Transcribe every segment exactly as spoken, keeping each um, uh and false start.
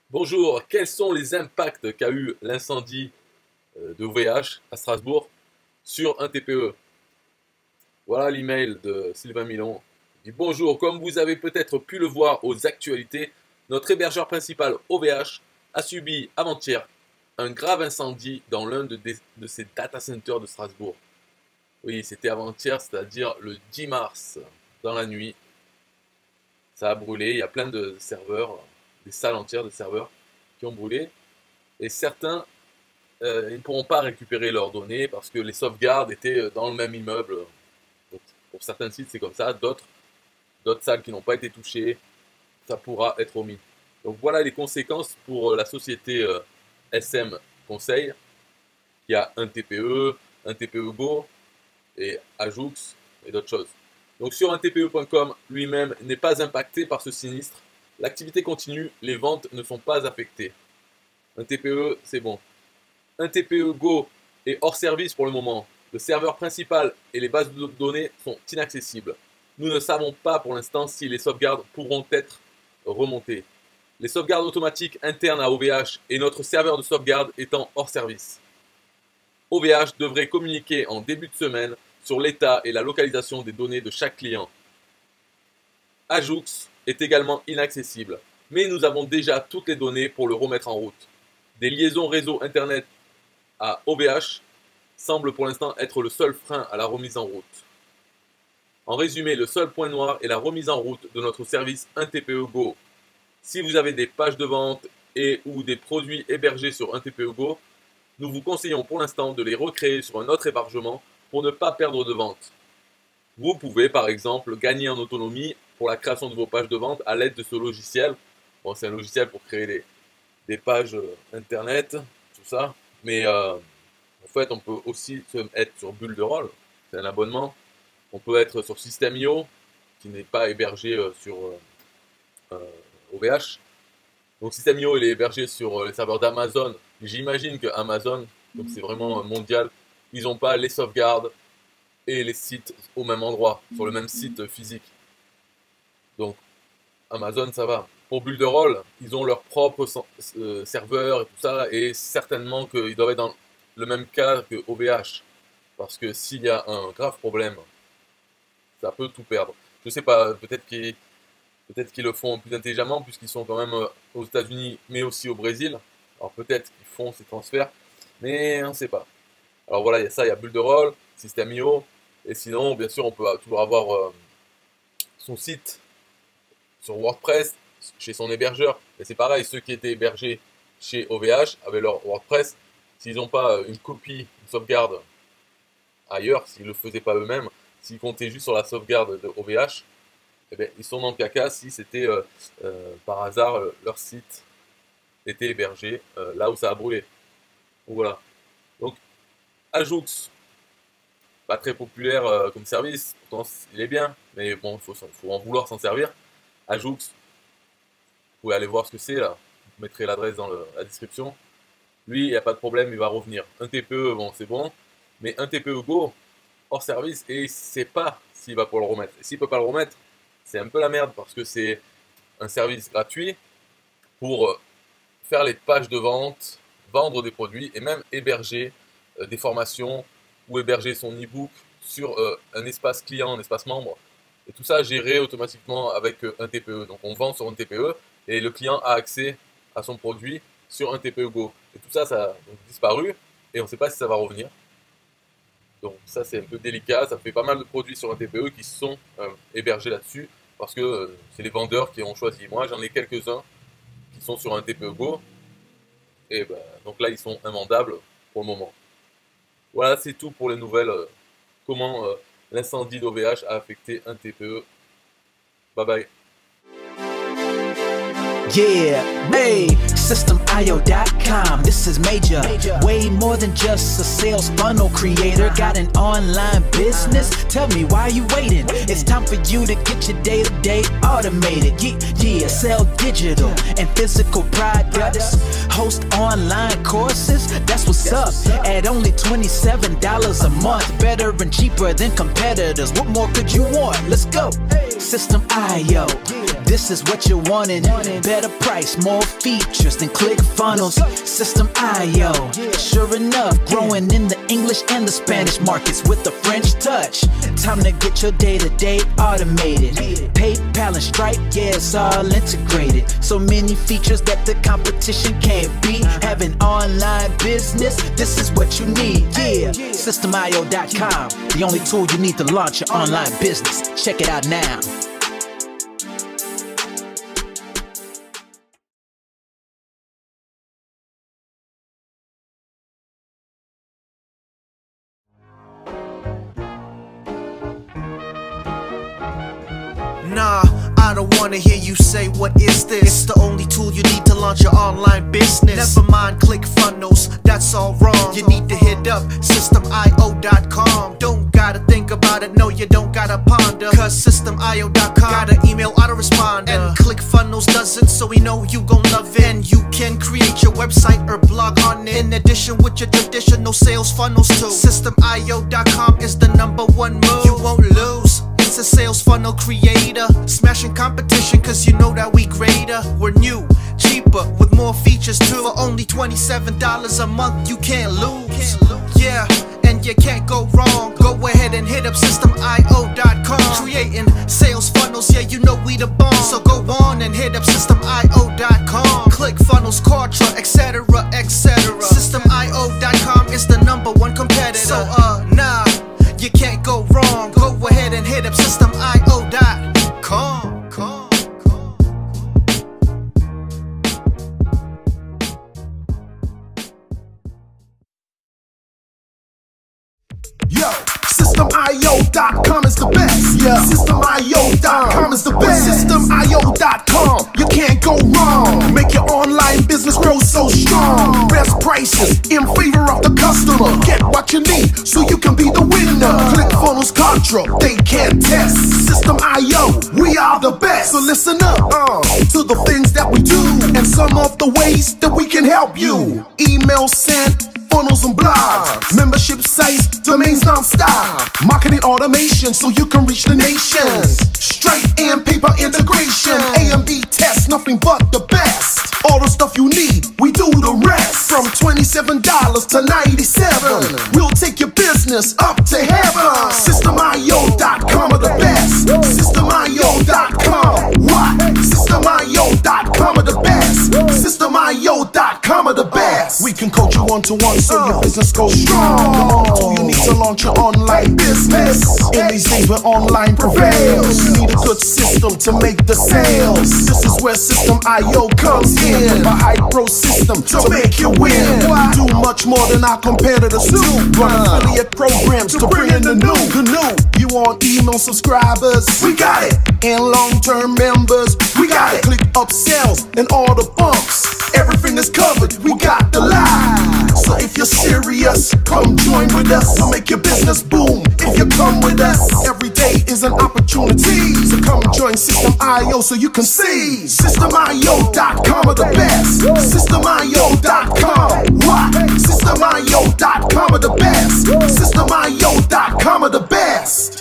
Bonjour, quels sont les impacts qu'a eu l'incendie de O V H à Strasbourg sur un T P E? Voilà l'email de Sylvain Milon. Il dit bonjour, comme vous avez peut-être pu le voir aux actualités, notre hébergeur principal O V H a subi avant-hier un grave incendie dans l'un de, de ses data centers de Strasbourg. Oui, c'était avant-hier, c'est-à-dire le dix mars, dans la nuit. Ça a brûlé, il y a plein de serveurs, des salles entières de serveurs qui ont brûlé. Et certains, euh, ils ne pourront pas récupérer leurs données parce que les sauvegardes étaient dans le même immeuble. Donc, pour certains sites, c'est comme ça. D'autres, d'autres salles qui n'ont pas été touchées, ça pourra être omis. Donc voilà les conséquences pour la société euh, S M Conseil, qui a un T P E, un T P E Go et Ajoux et d'autres choses. Donc sur un T P E point com lui-même n'est pas impacté par ce sinistre. L'activité continue, les ventes ne sont pas affectées. Un T P E, c'est bon. Un T P E Go est hors service pour le moment. Le serveur principal et les bases de données sont inaccessibles. Nous ne savons pas pour l'instant si les sauvegardes pourront être remontées. Les sauvegardes automatiques internes à O V H et notre serveur de sauvegarde étant hors service. O V H devrait communiquer en début de semaine sur l'état et la localisation des données de chaque client. Ajoux est également inaccessible, mais nous avons déjà toutes les données pour le remettre en route. Des liaisons réseau internet à O V H semblent pour l'instant être le seul frein à la remise en route. En résumé, le seul point noir est la remise en route de notre service un T P E Go. Si vous avez des pages de vente et ou des produits hébergés sur un T P E Go, nous vous conseillons pour l'instant de les recréer sur un autre hébergement pour ne pas perdre de vente. Vous pouvez par exemple gagner en autonomie pour la création de vos pages de vente à l'aide de ce logiciel. Bon, c'est un logiciel pour créer des, des pages internet, tout ça. Mais euh, en fait, on peut aussi être sur Bulle de Rôle, c'est un abonnement. On peut être sur System point i o, qui n'est pas hébergé euh, sur euh, euh, O V H. Donc System point i o, il est hébergé sur euh, les serveurs d'Amazon. J'imagine que Amazon, donc c'est vraiment mondial, ils n'ont pas les sauvegardes et les sites au même endroit, sur le même site physique. Donc Amazon, ça va. Pour Bulle de Rôle, ils ont leur propre euh, serveur et tout ça, et certainement qu'ils doivent être dans le même cas que O V H. Parce que s'il y a un grave problème, ça peut tout perdre. Je sais pas, peut-être qu'ils peut-être qu'ils le font plus intelligemment, puisqu'ils sont quand même aux États-Unis, mais aussi au Brésil. Alors peut-être qu'ils font ces transferts, mais on ne sait pas. Alors voilà, il y a ça, il y a Bulle de Rôle, System point i o, et sinon, bien sûr, on peut toujours avoir euh, son site sur WordPress, chez son hébergeur. Et c'est pareil, ceux qui étaient hébergés chez O V H avaient leur WordPress. S'ils n'ont pas une copie, une sauvegarde ailleurs, s'ils ne le faisaient pas eux-mêmes, s'ils comptaient juste sur la sauvegarde de O V H, eh bien, ils sont dans le caca si c'était euh, euh, par hasard euh, leur site était hébergé euh, là où ça a brûlé. Donc voilà. Donc Ajoux, pas très populaire euh, comme service, pourtant il est bien, mais bon, il faut, faut en vouloir s'en servir. Ajoux, vous pouvez aller voir ce que c'est là, je mettrai l'adresse dans le, la description. Lui, il n'y a pas de problème, il va revenir. Un T P E, bon, c'est bon, mais un T P E Go, hors service, et il ne sait pas s'il va pouvoir le remettre. Et s'il ne peut pas le remettre, c'est un peu la merde, parce que c'est un service gratuit pour faire les pages de vente, vendre des produits, et même héberger euh, des formations, ou héberger son e-book sur euh, un espace client, un espace membre. Et tout ça géré automatiquement avec euh, un T P E. Donc on vend sur un T P E, et le client a accès à son produit sur un T P E Go. Et tout ça, ça a donc disparu, et on ne sait pas si ça va revenir. Donc ça, c'est un peu délicat. Ça fait pas mal de produits sur un T P E qui sont euh, hébergés là-dessus, parce que euh, c'est les vendeurs qui ont choisi. Moi, j'en ai quelques-uns qui sont sur un T P E Go, et ben, donc là, ils sont invendables pour le moment. Voilà, c'est tout pour les nouvelles. Euh, comment euh, l'incendie d'O V H a affecté un T P E. Bye bye. Yeah, hey, System I O dot com, this is major. Way more than just a sales funnel creator. Got an online business? Tell me, why are you waiting? It's time for you to get your day-to-day automated. Yeah, yeah, sell digital and physical products. Host online courses, that's what's up. At only twenty-seven dollars a month. Better and cheaper than competitors. What more could you want? Let's go. System I O This is what you're wanting. Better price, more features than ClickFunnels. System I O. Sure enough, growing in the English and the Spanish markets with the French touch. Time to get your day-to-day automated. PayPal and Stripe, yeah, it's all integrated. So many features that the competition can't beat. Have an online business, this is what you need. Yeah, system I O dot com, the only tool you need to launch your online business. Check it out now. Nah, I don't wanna hear you say what is this. It's the only tool you need to launch your online business. Never mind ClickFunnels, that's all wrong. You need to hit up system I O dot com. Don't gotta think about it, no you don't gotta ponder. Cause system I O dot com got an email autoresponder. And ClickFunnels doesn't, so we know you gon' love it. And you can create your website or blog on it. In addition with your traditional sales funnels too. system I O dot com is the number one move. You won't lose. It's a sales funnel creator, smashing competition cause you know that we greater. We're new, cheaper, with more features too. For only twenty-seven dollars a month you can't lose. Yeah, and you can't go wrong. Go ahead and hit up system I O dot com. Creating sales funnels, yeah you know we the bomb. So go on and hit up system I O dot com. ClickFunnels, Kartra, etc, etc. system I O dot com is the number one competitor. So uh, nah, you can't go wrong. Go ahead and hit up system I O dot com. Yo, system I O dot com is the best. Yeah, system I O dot com is the best. system I O dot com, you can't go wrong. Make your online business grow so strong. Best prices in favor of the customer. Get what you need so you can be the winner. ClickFunnels, Kartra, they can't test. System I O, we are the best. So listen up uh, to the things that we do and some of the ways that we can help you. Email sent, funnels and blogs, membership sites, domains non-stop, marketing automation so you can reach the nations. Stripe and paper integration, A and B tests, nothing but the best. All the stuff you need, we do the rest. From twenty-seven dollars to ninety-seven dollars, we'll take your business up to heaven. system I O dot com are the best. system I O dot com, what? system I O dot com are the best. system I O dot com are the best. We can coach you one-to-one so your business goes strong. The only tool you need to launch your online business. In these days where online prevails, you need a good system to make the sales. This is where system I O comes in. A high pro system to make you win. We do much more than our competitors do. Run affiliate programs to bring in the new. The new. You want email subscribers? We got it. And long-term members? We got it. Click upsells and all the bumps. Everything is covered. We got the lie. So if you're serious, come join with us. We'll make your business boom if you come with us. Every day is an opportunity. So come join System I O so you can see. system I O dot com are the best. system I O dot com, what? system I O dot com are the best. system I O dot com are the best.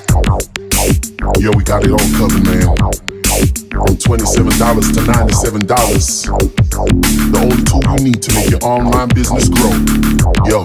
Yo, we got it all covered, man. From twenty-seven dollars to ninety-seven dollars. The only tool you need to make your online business grow. Yo,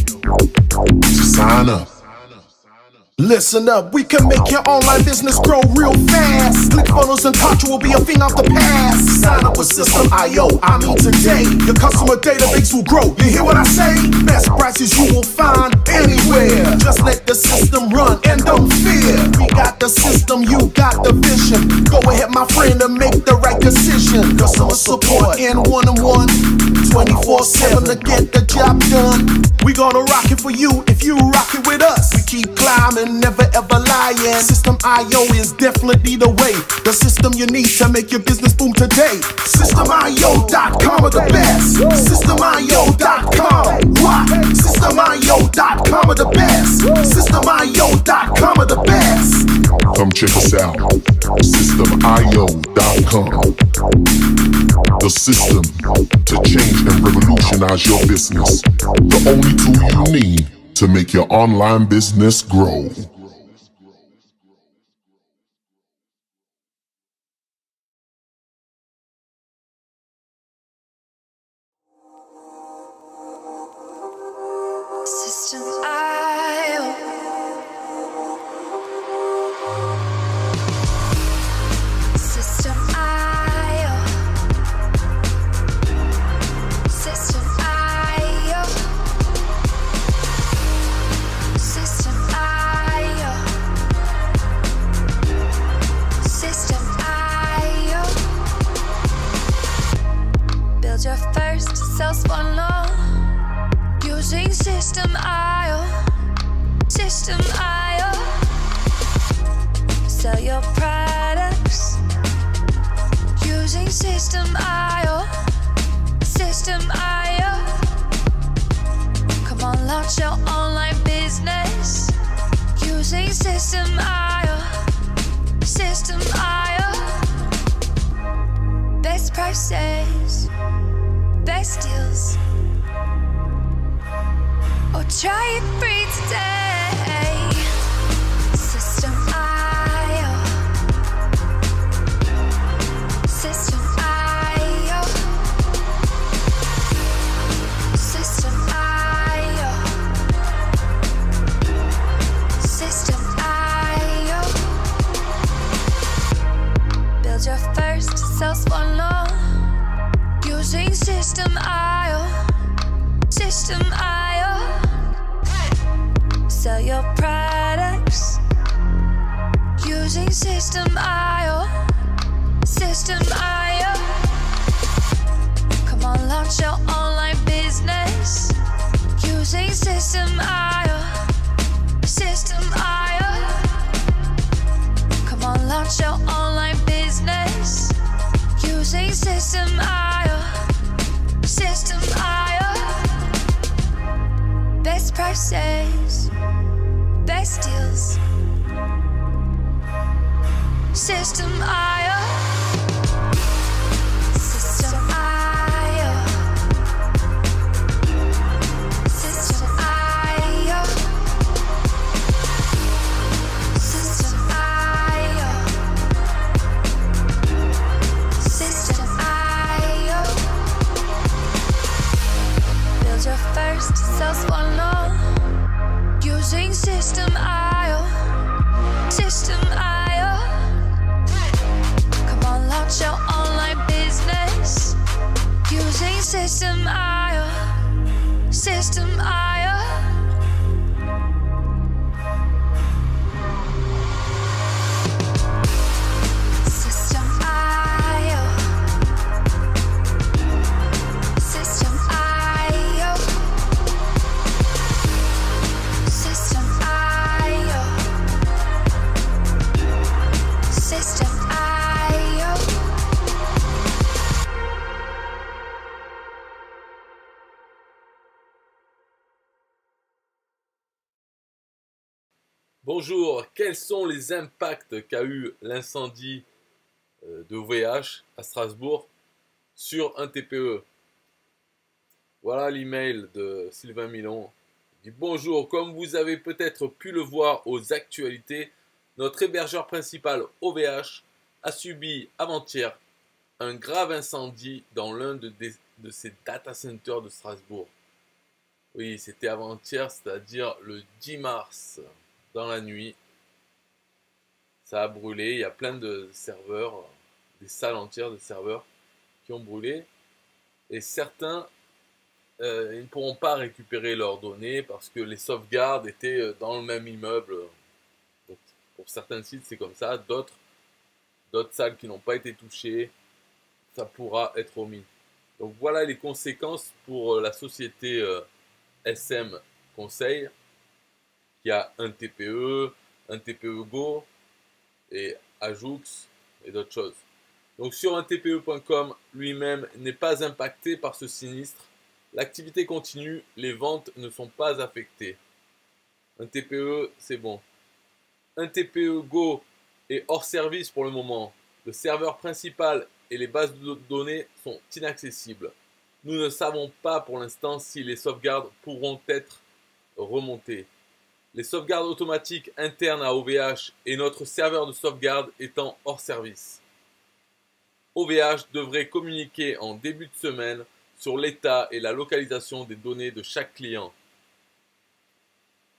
just sign up. Listen up, we can make your online business grow real fast. ClickFunnels and Kartra will be a thing of the past. Sign up with System I O, I mean today. Your customer database will grow, you hear what I say? Best prices you will find anywhere. Just let the system run and don't fear. We got the system, you got the vision. Go ahead my friend and make the right decision. Customer support and one-on-one, twenty-four seven to get the job done. We gonna rock it for you if you rock it with us. We keep climbing, never ever lying. System I O is definitely the way. The system you need to make your business boom today. system I O dot com are the best. system I O dot com, what? system I O dot com are the best. system I O dot com are the best. Come check us out. system I O dot com. The system to change and revolutionize your business. The only tool you need to make your online business grow. System I O. System I O. System I O. System I O. System I O. Build your first sales funnel using System I O. System I O. Sell your products using System I O. System I O. Come on, launch your online business using System I O. System I O. Best prices, best deals. Or try it free today. System I O. System I O. System I O. System I O. Build your first sales funnel using System I O. System I O. Sell your products using System I O. System I O. Come on, launch your online business using System I O. System I O. Come on, launch your online business using System I O. System I O. Best prices, best deals. System I O. System I O. System I O. System I O. System I O. Build your first sales funnel using System I O. System I O. Come on, launch your online business using System I O. System I O. System I O. System I O. System I O. System I O. Bonjour, quels sont les impacts qu'a eu l'incendie de O V H à Strasbourg sur un T P E? Voilà l'email de Sylvain Milon. Il dit bonjour, comme vous avez peut-être pu le voir aux actualités, notre hébergeur principal O V H a subi avant-hier un grave incendie dans l'un de, de ses data centers de Strasbourg. Oui, c'était avant-hier, c'est-à-dire le dix mars. Dans la nuit, ça a brûlé, il y a plein de serveurs, des salles entières de serveurs qui ont brûlé, et certains euh, ils ne pourront pas récupérer leurs données parce que les sauvegardes étaient dans le même immeuble. Donc, pour certains sites c'est comme ça, d'autres d'autres salles qui n'ont pas été touchées, ça pourra être omis. Donc voilà les conséquences pour la société euh, S M Conseil, qui a un T P E, un T P E Go et Ajoux et d'autres choses. Donc sur un T P E point com lui-même n'est pas impacté par ce sinistre. L'activité continue, les ventes ne sont pas affectées. Un T P E, c'est bon. Un T P E Go est hors service pour le moment. Le serveur principal et les bases de données sont inaccessibles. Nous ne savons pas pour l'instant si les sauvegardes pourront être remontées. Les sauvegardes automatiques internes à O V H et notre serveur de sauvegarde étant hors service. O V H devrait communiquer en début de semaine sur l'état et la localisation des données de chaque client.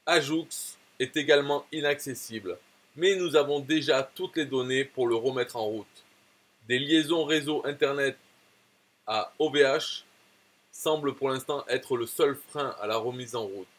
Ajoux est également inaccessible, mais nous avons déjà toutes les données pour le remettre en route. Des liaisons réseau internet à O V H semblent pour l'instant être le seul frein à la remise en route.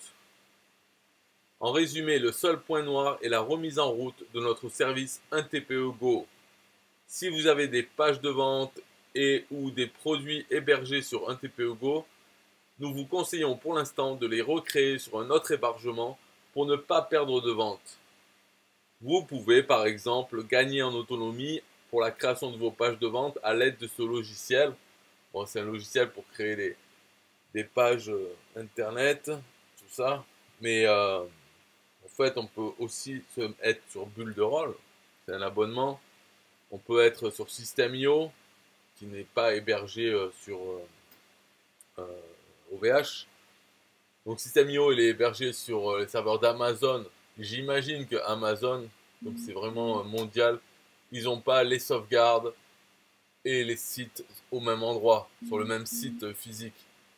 En résumé, le seul point noir est la remise en route de notre service un T P E Go. Si vous avez des pages de vente et ou des produits hébergés sur un T P E Go, nous vous conseillons pour l'instant de les recréer sur un autre hébergement pour ne pas perdre de vente. Vous pouvez par exemple gagner en autonomie pour la création de vos pages de vente à l'aide de ce logiciel. Bon, c'est un logiciel pour créer des, des pages euh, internet, tout ça. Mais euh, en fait, on peut aussi se, être sur Builderall, c'est un abonnement. On peut être sur System point i o, qui n'est pas hébergé euh, sur euh, euh, O V H. Donc System point i o il est hébergé sur euh, les serveurs d'Amazon. J'imagine que Amazon, donc c'est vraiment euh, mondial, ils n'ont pas les sauvegardes et les sites au même endroit, sur le même site physique.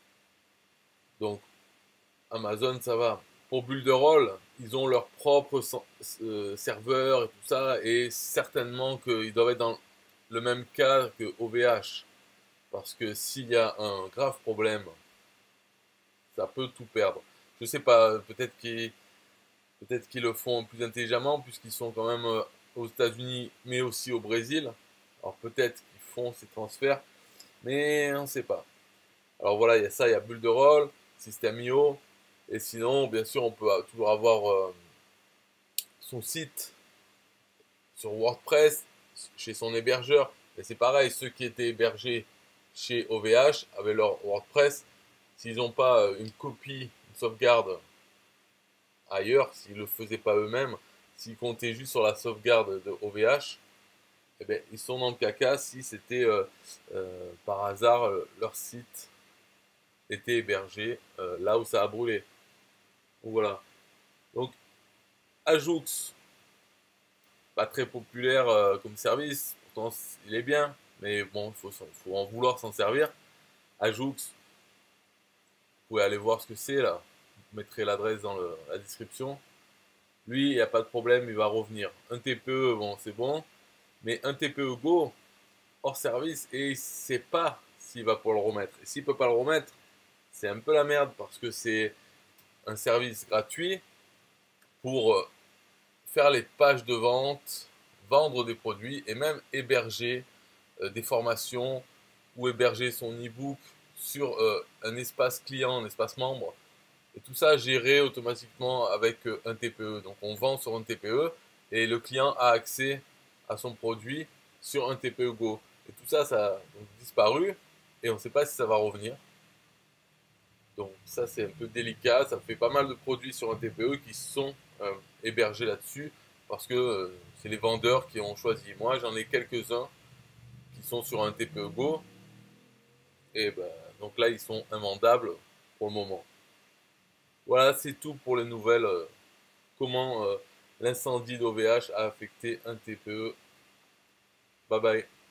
Donc Amazon ça va. Pour Builderall, ils ont leur propre euh, serveur et tout ça, et certainement qu'ils doivent être dans le même cas que O V H. Parce que s'il y a un grave problème, ça peut tout perdre. Je sais pas, peut-être qu'ils peut-être qu'ils le font plus intelligemment, puisqu'ils sont quand même euh, aux États-Unis, mais aussi au Brésil. Alors peut-être qu'ils font ces transferts, mais on ne sait pas. Alors voilà, il y a ça, il y a Builderall, System point i o, et sinon, bien sûr, on peut toujours avoir euh, son site sur WordPress, chez son hébergeur. Et c'est pareil, ceux qui étaient hébergés chez O V H avec leur WordPress, s'ils n'ont pas une copie, une sauvegarde ailleurs, s'ils ne le faisaient pas eux-mêmes, s'ils comptaient juste sur la sauvegarde de O V H, eh bien, ils sont dans le caca si c'était euh, euh, par hasard euh, leur site était hébergé euh, là où ça a brûlé. Donc voilà. Donc Ajoux, pas très populaire euh, comme service, pourtant il est bien, mais bon, il faut, faut en vouloir s'en servir. Ajoux, vous pouvez aller voir ce que c'est là, je mettrai l'adresse dans le, la description. Lui, il n'y a pas de problème, il va revenir. Un T P E, bon, c'est bon, mais un T P E Go hors service et il ne sait pas s'il va pouvoir le remettre. Et s'il ne peut pas le remettre, c'est un peu la merde parce que c'est un service gratuit pour faire les pages de vente, vendre des produits et même héberger euh, des formations ou héberger son e-book sur euh, un espace client, un espace membre. Et tout ça géré automatiquement avec euh, un T P E. Donc on vend sur un T P E et le client a accès à son produit sur un T P E Go. Et tout ça, ça a donc disparu et on ne sait pas si ça va revenir. Donc ça c'est un peu délicat, ça fait pas mal de produits sur un T P E qui sont euh, hébergés là-dessus parce que euh, c'est les vendeurs qui ont choisi. Moi j'en ai quelques-uns qui sont sur un T P E Go et ben, donc là ils sont invendables pour le moment. Voilà, c'est tout pour les nouvelles, euh, comment euh, l'incendie d'O V H a affecté un T P E. Bye bye.